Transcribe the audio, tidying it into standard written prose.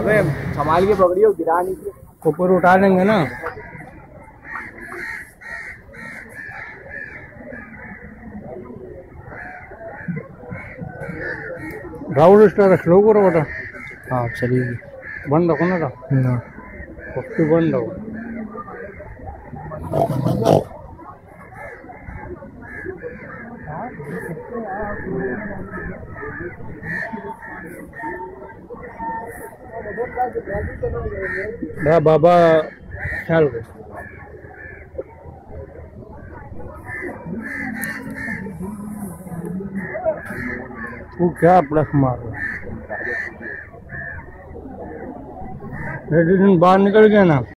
अबे संभाल के पकड़ियो, गिरा नहीं। ऊपर उठा लेंगे ना। राहुल स्टार रख लो पूरा बेटा। हाँ चलिए, बंद रखो ना। पक्की बंद रखो। बाबा ख्याल कर। तू क्या प्लस मार रहा है? बाहर निकल गया ना।